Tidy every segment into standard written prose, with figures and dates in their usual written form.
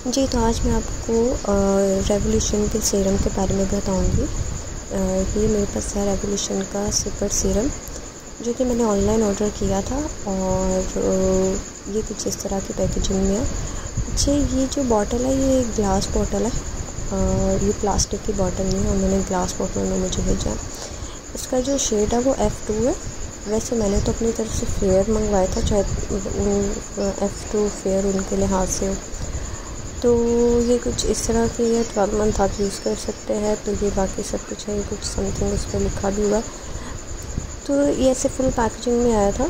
जी, तो आज मैं आपको रेवोल्यूशन के सीरम के बारे में बताऊंगी। ये मेरे पास है रेवोल्यूशन का सुपर सीरम, जो कि मैंने ऑनलाइन ऑर्डर किया था और ये कुछ इस तरह की पैकेजिंग में है। अच्छा, ये जो बॉटल है ये ग्लास बॉटल है, ये प्लास्टिक की बॉटल नहीं है। उन्होंने ग्लास बॉटल में मुझे भेजा। इसका जो शेड है वो F2 है। वैसे मैंने तो अपनी तरफ से फेयर मंगवाया था, चाहे F2 फेयर उनके लिहाज से हो। तो ये कुछ इस तरह की है, 12 मंथ आप यूज़ कर सकते हैं। तो ये बाकी सब कुछ है, ये कुछ समथिंग इस पर लिखा भी हुआ। तो ये ऐसे फुल पैकेजिंग में आया था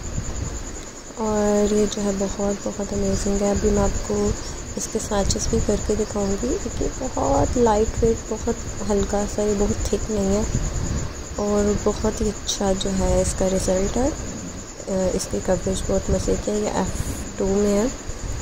और ये जो है बहुत अमेजिंग है। अभी मैं आपको इसके स्वैचेस भी करके दिखाऊंगी। ये बहुत लाइट वेट, बहुत हल्का सा, ये बहुत थिक नहीं है और बहुत ही अच्छा जो है इसका रिज़ल्ट है। इसकी कवरेज बहुत मज़े की है। ये F2 में है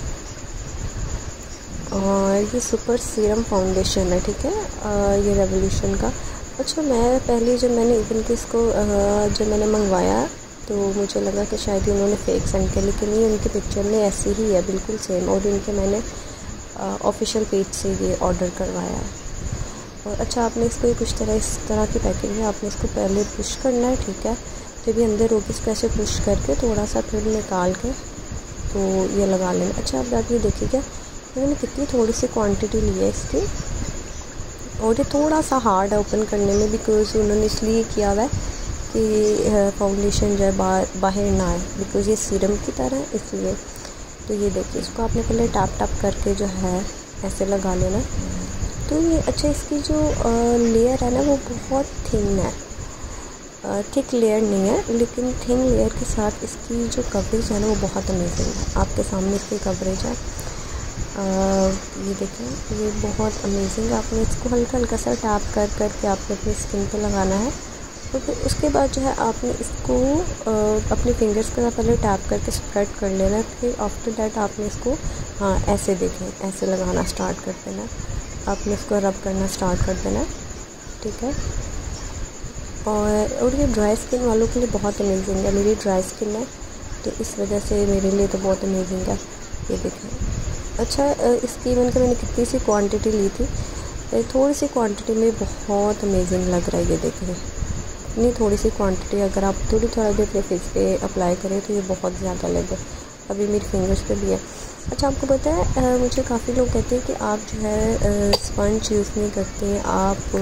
और ये सुपर सीरम फाउंडेशन है, ठीक है, ये रेवोल्यूशन का। अच्छा, मैं पहले जब मैंने इवन के इसको जब मैंने मंगवाया तो मुझे लगा कि शायद ही उन्होंने फेक सेंड किया, लेकिन ये उनके पिक्चर में ऐसी ही है, बिल्कुल सेम। और इनके मैंने ऑफिशियल पेज से ये ऑर्डर करवाया है। और अच्छा, आपने इसको कुछ इस तरह की पैकिंग है। आपने इसको पहले पुश करना है, ठीक है। जब भी अंदर होगी इसको ऐसे पुश करके थोड़ा सा फिर निकाल के तो ये लगा लेना। अच्छा, अब आप ये देखिएगा मैंने कितनी थोड़ी सी क्वांटिटी ली है इसकी, और ये थोड़ा सा हार्ड है ओपन करने में, बिकॉज़ उन्होंने इसलिए किया हुआ है कि फाउंडेशन जो है बाहर ना आए, बिकॉज़ ये सीरम की तरह है इसलिए। तो ये देखिए, इसको आपने पहले टैप करके जो है ऐसे लगा लेना। तो ये अच्छा, इसकी जो लेयर है ना वो बहुत थिन है, थिक लेयर नहीं है, लेकिन थिन लेयर के साथ इसकी जो कवरेज है ना वो बहुत अमेजिंग है। आपके सामने इसकी कवरेज है, ये देखें, ये बहुत अमेजिंग है। आपने इसको हल्का सा टैप करके आपने अपनी स्किन पे लगाना है और फिर उसके बाद जो है आपने इसको अपनी फिंगर्स के साथ पहले टैप करके स्प्रेड कर लेना है। फिर आफ्टर दैट आपने इसको ऐसे देखें, ऐसे लगाना स्टार्ट कर देना। आपने इसको रब करना स्टार्ट कर देना, ठीक है। और ये ड्राई स्किन वालों के लिए बहुत अमेजिंग है। मेरी ड्राई स्किन है तो इस वजह से मेरे लिए तो बहुत अमेजिंग है। ये देखें। अच्छा, इसकी मैंने कितनी सी क्वांटिटी ली थी, थोड़ी सी क्वांटिटी में बहुत अमेजिंग लग रहा है। ये देखें, इतनी थोड़ी सी क्वांटिटी अगर आप थोड़ा भी अपने फेस पे अप्लाई करें तो ये बहुत ज़्यादा लगे। अभी मेरी फिंगर्स पे भी है। अच्छा, आपको पता है मुझे काफ़ी लोग कहते हैं कि आप जो है स्पंज यूज़ नहीं करते, आप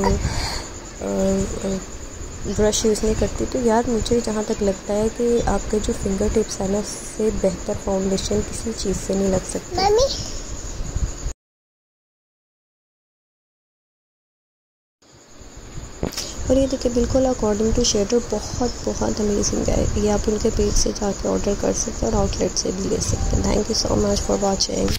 ब्रश यूज़ नहीं करती। तो यार, मुझे जहाँ तक लगता है कि आपके जो फिंगर टिप्स है ना, उससे बेहतर फाउंडेशन किसी चीज़ से नहीं लग सकती। और ये देखिए, बिल्कुल अकॉर्डिंग टू शेड, और बहुत अमेजिंग है। ये आप उनके पेज से जाके ऑर्डर कर सकते हैं और आउटलेट से भी ले सकते हैं। Thank you so much for watching.